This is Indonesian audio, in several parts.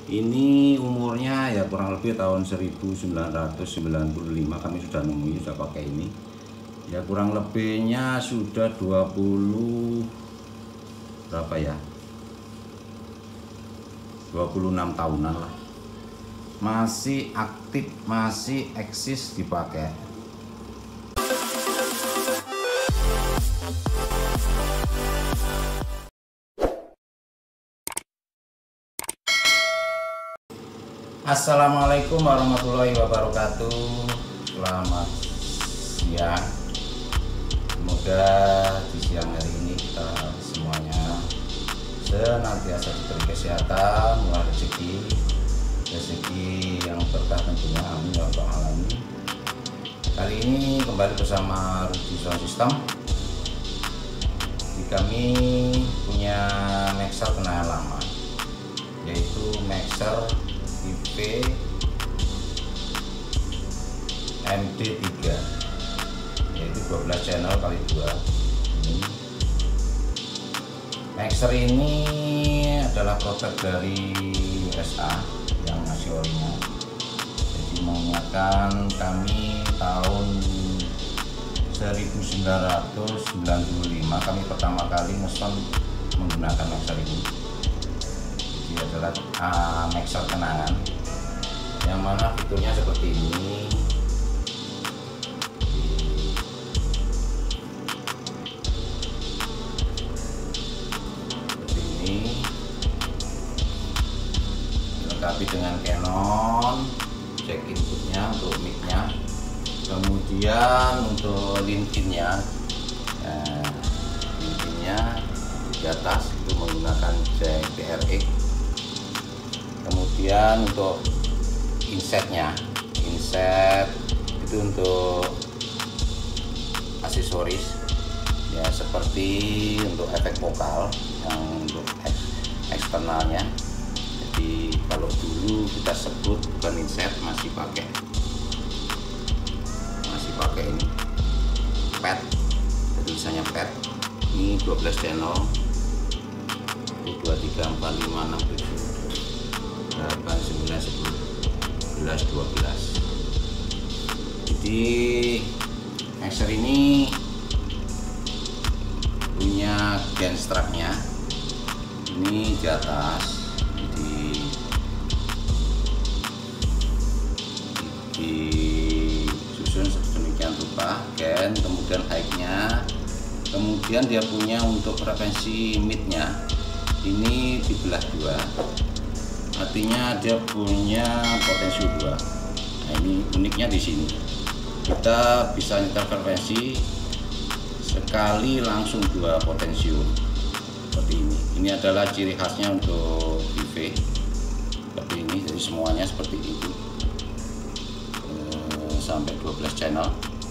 Ini umurnya ya kurang lebih tahun 1995 kami sudah nemui, sudah pakai ini. Ya kurang lebihnya sudah 20 berapa ya? 26 tahunan lah. Masih aktif, masih eksis dipakai. Assalamualaikum warahmatullahi wabarakatuh. Selamat siang. Semoga di siang hari ini kita semuanya senantiasa diberi kesehatan, murah rezeki yang berkah tentunya, amin ya rabbal alamin. Kali ini kembali bersama Rudy Sound System. Kami punya mixer kenangan lama, yaitu mixer tipe MD3, yaitu 12 channel kali 2. Mixer ini adalah produk dari USA yang masih original. Jadi mengingatkan kami tahun 1995 kami pertama kali mesen menggunakan mixer ini. Ini adalah mixer kenangan yang mana fiturnya seperti ini. Seperti ini, dilengkapi dengan Canon, jack inputnya untuk mic-nya, kemudian untuk link-nya di atas itu menggunakan jack TRX. Kemudian untuk inset itu untuk aksesoris ya, seperti untuk efek vokal yang untuk eksternalnya. Jadi kalau dulu kita sebut bukan inset, masih pakai ini pad, tulisannya pad. Ini 12 channel, 1 2 3 4 5 6 7 8 9 10 11 12. Jadi mixer ini punya gen strapnya ini di atas, jadi disusun sedemikian rupa gen, kemudian high-nya, kemudian dia punya untuk frekuensi mid-nya ini dibelah dua, artinya dia punya potensi 2. Nah, ini uniknya di sini. Kita bisa nyetar frekuensi sekali langsung 2 potensium seperti ini. Ini adalah ciri khasnya untuk PV seperti ini. Jadi semuanya seperti itu, sampai 12 channel.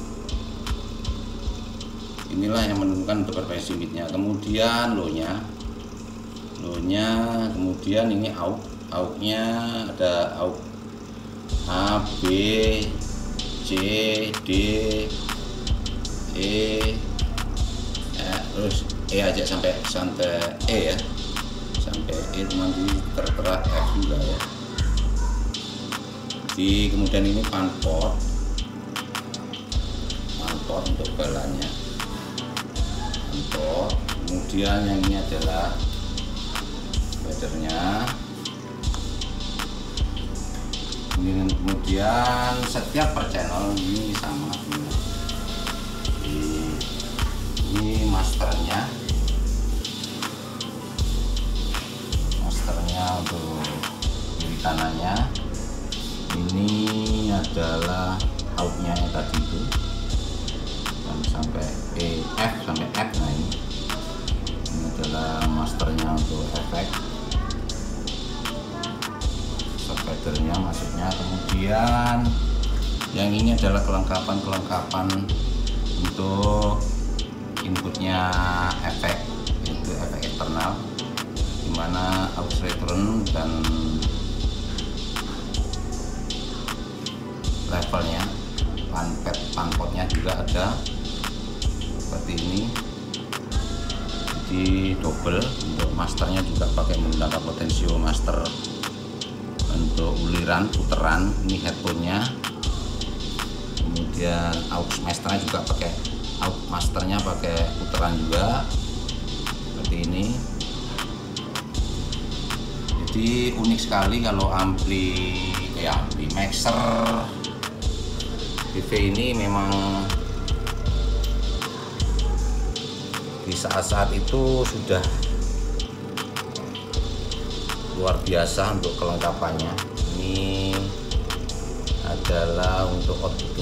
Inilah yang menentukan untuk frekuensi mid-nya. Kemudian low-nya, kemudian ini AUX-nya ada AUX A, B, C, D, E, terus E aja sampai E ya, sampai E, nanti tertera F juga ya. Jadi kemudian ini fan port untuk balanya, kemudian yang ini adalah fadernya. Kemudian setiap per channel ini sama semua. Ini masternya untuk kiri kanannya. Ini adalah outnya yang tadi itu sampai F sampai F. Nah, ini adalah masternya untuk efek, subfadernya maksudnya. Kemudian yang ini adalah kelengkapan untuk inputnya efek, yaitu efek eksternal, dimana aux return dan levelnya, panpotnya juga ada seperti ini. Jadi double, untuk masternya juga pakai menggunakan potensio master untuk uliran puteran. Ini headphone-nya, kemudian aux masternya juga pakai puteran juga seperti ini. Jadi unik sekali kalau ampli mixer BV ini. Memang di saat-saat itu sudah luar biasa untuk kelengkapannya. Ini adalah untuk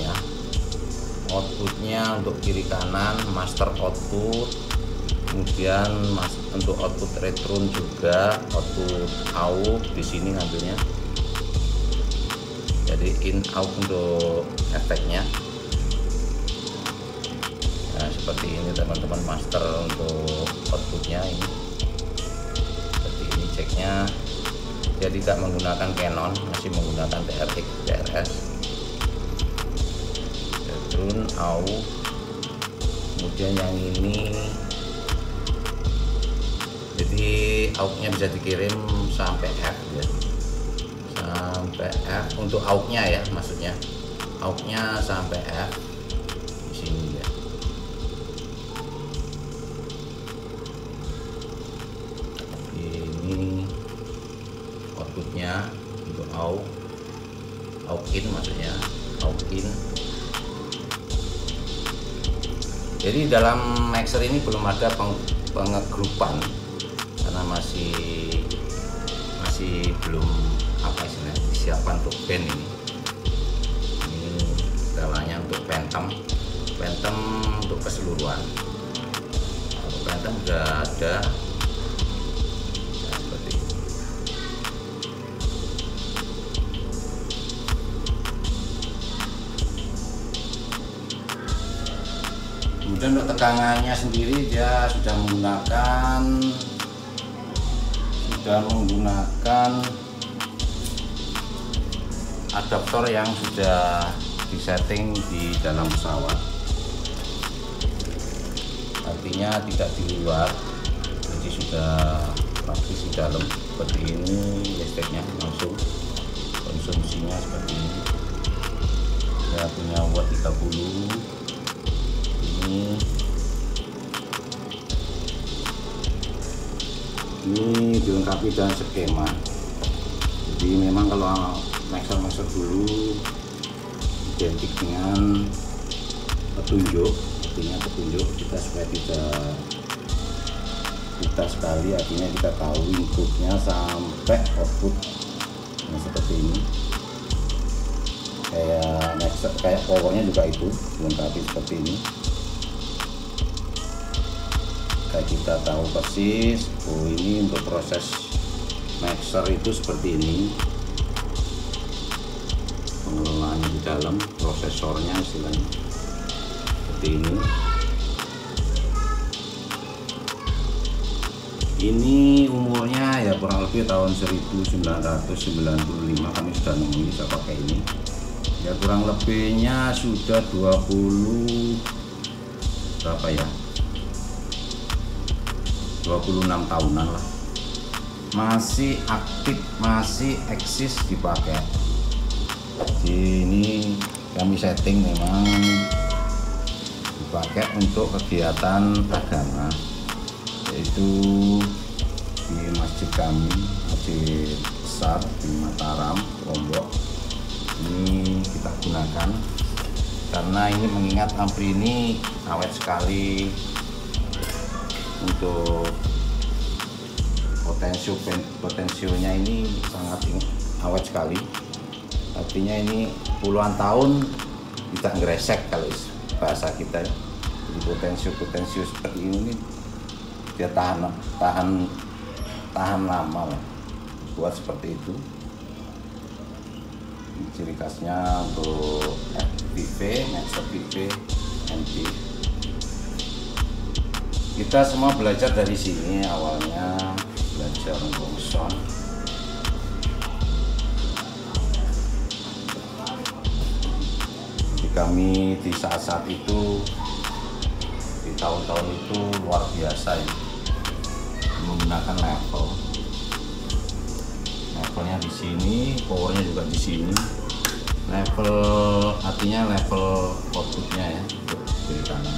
outputnya untuk kiri kanan, master output, kemudian untuk output return juga, output AUX di sini ngambilnya. Jadi in out untuk efeknya. Nah, seperti ini teman-teman, master untuk outputnya ini. Seperti ini ceknya. Dia tidak menggunakan Canon, masih menggunakan TRX, TRS. Return AUX. Kemudian yang ini, jadi AUX-nya bisa dikirim sampai F ya. Sampai F untuk AUX-nya ya, maksudnya AUX-nya sampai F di sini ya. Ini outputnya untuk AUX in, maksudnya AUX in. Jadi dalam mixer ini belum ada pengegrupan karena masih belum siapan untuk band ini. Ini segalanya untuk Phantom untuk keseluruhan. Kalau Phantom sudah ada seperti ini. Kemudian untuk tegangannya sendiri dia sudah menggunakan adaptor yang sudah disetting di dalam pesawat, artinya tidak di luar, jadi sudah praktis di dalam. Seperti ini listriknya langsung, konsumsinya seperti ini. Saya punya watt 30 ini dilengkapi dengan skema. Jadi memang kalau mixer dulu identik dengan petunjuk, artinya petunjuk kita supaya kita sekali, artinya kita tahu inputnya sampai output. Nah, seperti ini, kayak powernya juga itu dilengkapi seperti ini. Kayak kita tahu persis, oh ini untuk proses mixer itu seperti ini. Pengelolaannya di dalam, prosesornya istilahnya seperti ini. Ini umurnya ya kurang lebih tahun 1995 kami sudah nemuin, bisa pakai ini. Ya kurang lebihnya sudah 20 berapa ya? 26 tahunan lah. Masih aktif, masih eksis dipakai. Jadi ini kami setting memang dipakai untuk kegiatan agama, yaitu di masjid kami, masjid besar di Mataram, Lombok. Ini kita gunakan karena ini mengingat ampli ini awet sekali. Untuk potensionya ini sangat awet sekali, artinya ini puluhan tahun tidak ngeresek kalau bahasa kita. Jadi potensio seperti ini dia tahan lama lah, buat seperti itu. Ini ciri khasnya untuk FPV, mixer PV, NP. Kita semua belajar dari sini, awalnya belajar untuk sound. Jadi kami di saat-saat itu, di tahun-tahun itu luar biasa ya, menggunakan level levelnya di sini, powernya juga di sini. Level artinya level outputnya ya untuk kiri kanan.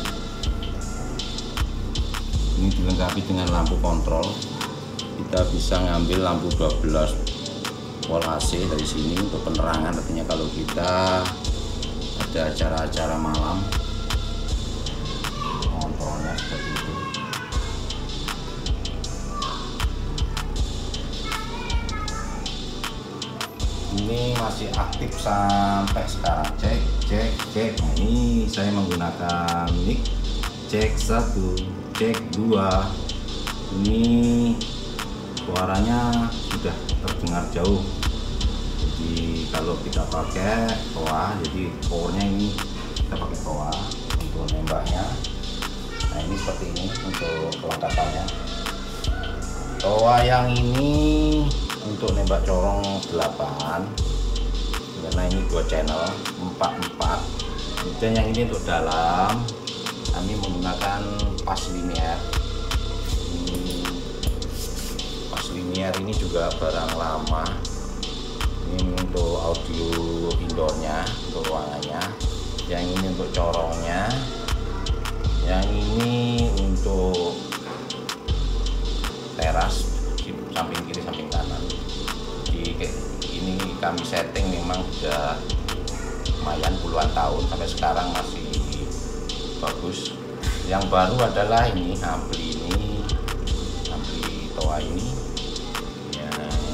Ini dilengkapi dengan lampu kontrol. Kita bisa ngambil lampu 12 volt AC dari sini untuk penerangan, artinya kalau kita ada acara-acara malam, kontrolnya seperti itu. Ini masih aktif sampai sekarang. Cek. Nah, ini saya menggunakan mic. Cek 1, cek 2. Ini suaranya sudah terdengar jauh. Jadi kalau kita pakai toa, jadi powernya ini kita pakai toa untuk nembaknya. Nah, ini seperti ini untuk kelengkapannya. Toa yang ini untuk nembak corong 8, karena ini 2 channel 4. Kemudian yang ini untuk dalam, kami menggunakan pas linier. Pas linier ini juga barang lama. Ini untuk audio indoornya, untuk ruangannya. Yang ini untuk corongnya. Yang ini untuk teras, samping kiri samping kanan. Ini kami setting memang sudah lumayan puluhan tahun, sampai sekarang masih bagus. Yang baru adalah ini ampli toa ini yang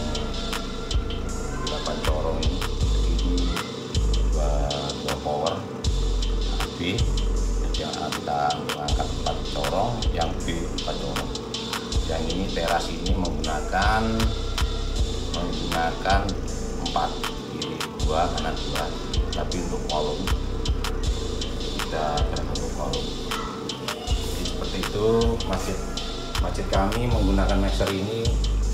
8 corong ini dua power B, yang kita mengangkat 4 corong, yang B 4 corong. Yang ini teras ini menggunakan 4, kiri 2 kanan 2, tapi untuk volume kita untuk volume. Jadi seperti itu. Masjid kami menggunakan mixer ini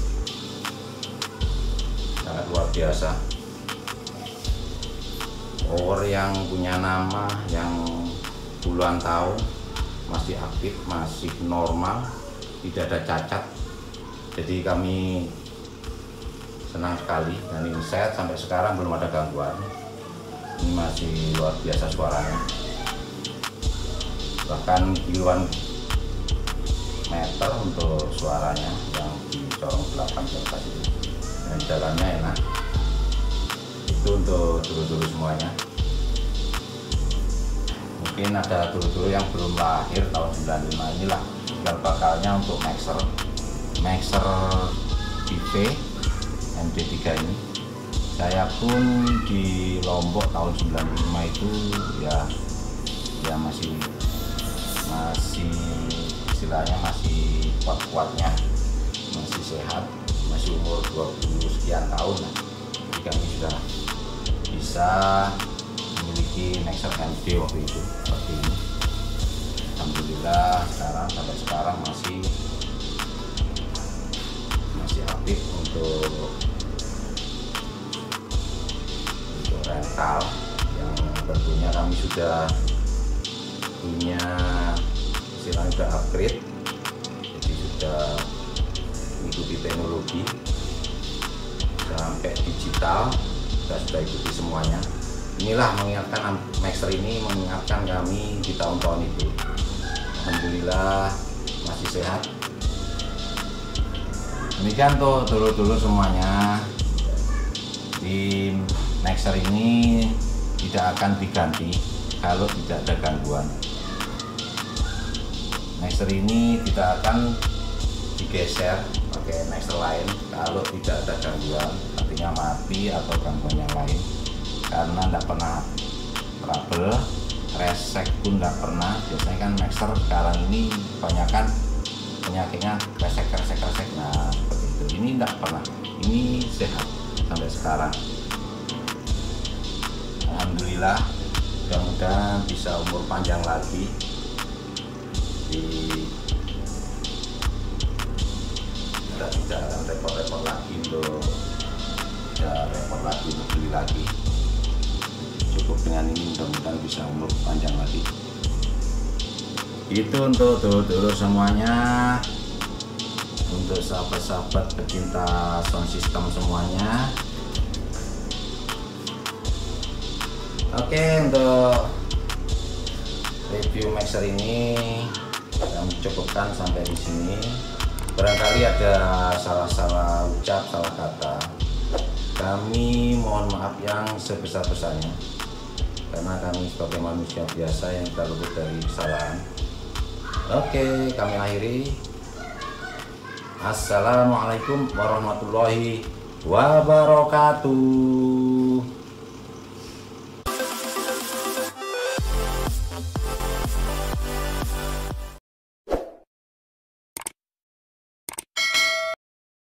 sangat luar biasa. Power yang punya nama, yang puluhan tahun, masih aktif, masih normal, tidak ada cacat. Jadi kami senang sekali, dan ini set sampai sekarang belum ada gangguan. Ini masih luar biasa suaranya, bahkan kiloan meter untuk suaranya yang di corong 8 ke atas itu, dan jalannya enak. Itu untuk dulu-dulu semuanya. Mungkin ada dulu-dulu yang belum lahir tahun 95, inilah cikal bakalnya untuk mixer TV MD3 ini. Saya pun di Lombok tahun 95 itu ya masih istilahnya masih kuat-kuatnya, masih sehat, masih umur 20 sekian tahun lah. Jadi kami sudah bisa memiliki mixer MD waktu itu seperti ini. Alhamdulillah sampai sekarang masih aktif untuk rental, yang tentunya kami sudah punya istilahnya sudah upgrade, jadi sudah mengikuti teknologi sampai digital, kita sudah ikuti semuanya. Inilah mengingatkan, mixer ini mengingatkan kami di tahun-tahun itu. Alhamdulillah masih sehat. Demikian tuh dulu semuanya. Di mixer ini tidak akan diganti kalau tidak ada gangguan. Mixer ini tidak akan digeser pakai mixer lain kalau tidak ada gangguan, artinya mati atau gangguan yang lain. Karena tidak pernah trouble, resek pun tidak pernah. Biasanya kan mixer sekarang ini kebanyakan penyakitnya resek. Nah seperti itu. Ini tidak pernah. Ini sehat sampai sekarang. Alhamdulillah, mudah-mudahan bisa umur panjang lagi. Kita tidak akan repot-repot lagi untuk beli lagi. Cukup dengan ini, mudah-mudahan bisa umur panjang lagi. Itu untuk dulur-dulur semuanya. untuk sahabat-sahabat pecinta sound system semuanya. Oke, untuk review mixer ini kami cukupkan sampai di sini. Barangkali ada salah-salah ucap, salah kata, kami mohon maaf yang sebesar-besarnya, karena kami sebagai manusia biasa yang terluput dari kesalahan. Oke, kami akhiri. Assalamualaikum warahmatullahi wabarakatuh.